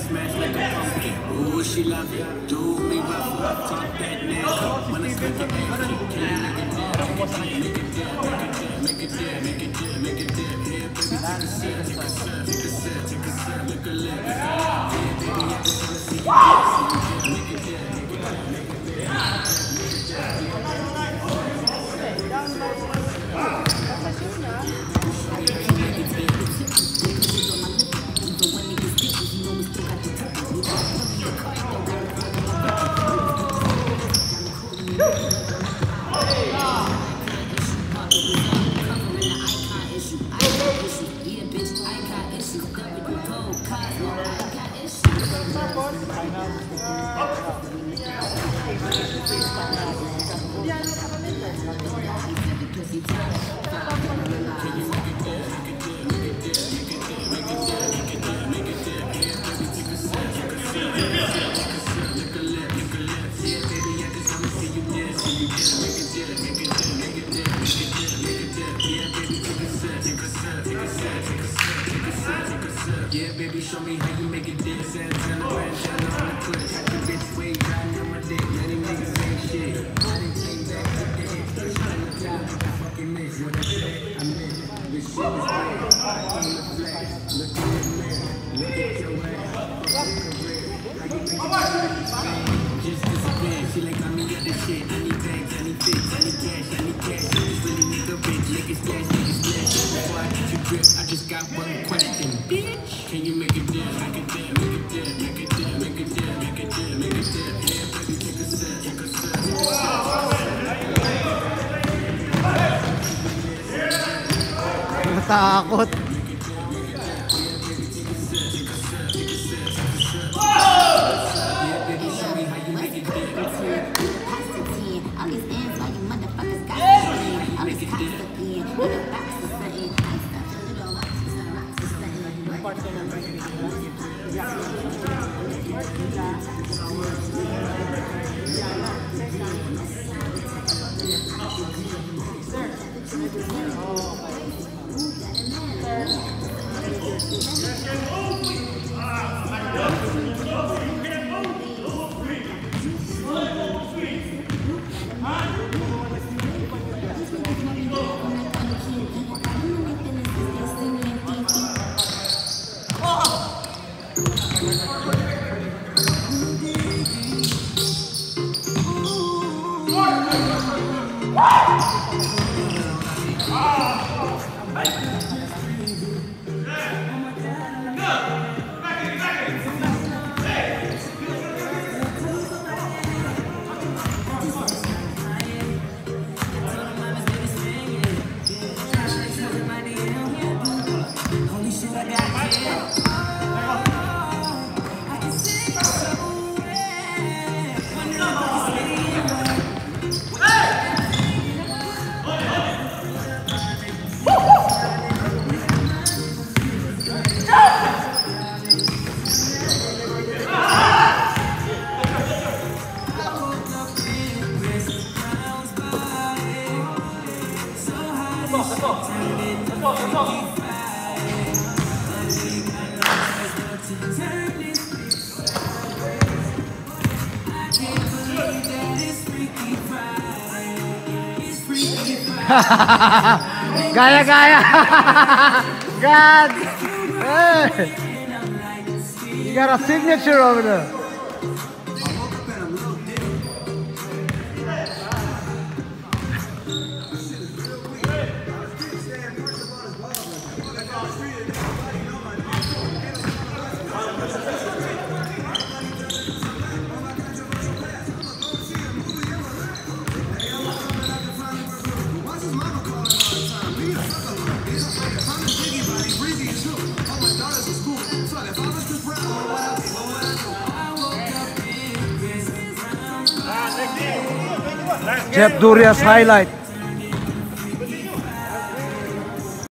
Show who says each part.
Speaker 1: smash like a pumpkin. Ooh, she love it. Do me rough, talk that nasty. When I slip your ass, keep killing, make it dip, make it dip, make it dip, make it dip, make it dip, make it dip. Here, baby, take a sip, take a sip, take a sip, take a sip, lick a lip, lick a lip. Here, baby, I just wanna see you dip, make it dip, make it dip, make it dip, yeah, baby, show me how you make it dance. Santana, bandana on the clip. Got your bitch way riding on my dick. Many niggas ain't shit. I didn't take back to the hit. First time I got a fucking miss. What I said, I meant it. This shit is real. I came to flash. Look in the mirror. Look at your ass. Fucking career. How you make it just disappear. She like, I mean, got this shit. I need banks, I need fix, I need cash, I need cash. I just really need a bitch. Niggas splash, niggas splash. Before I get you grip, I just got one question, bitch. Can you make it dip, make it dip, make it dip, make it dip, make it dip, make it dip, make it dip? Yeah, baby, take a sip, take a sip, take a sip.
Speaker 2: Natakot. Gaya, gaya. God. Hey. You got a signature over there. Jeff Duria's highlight.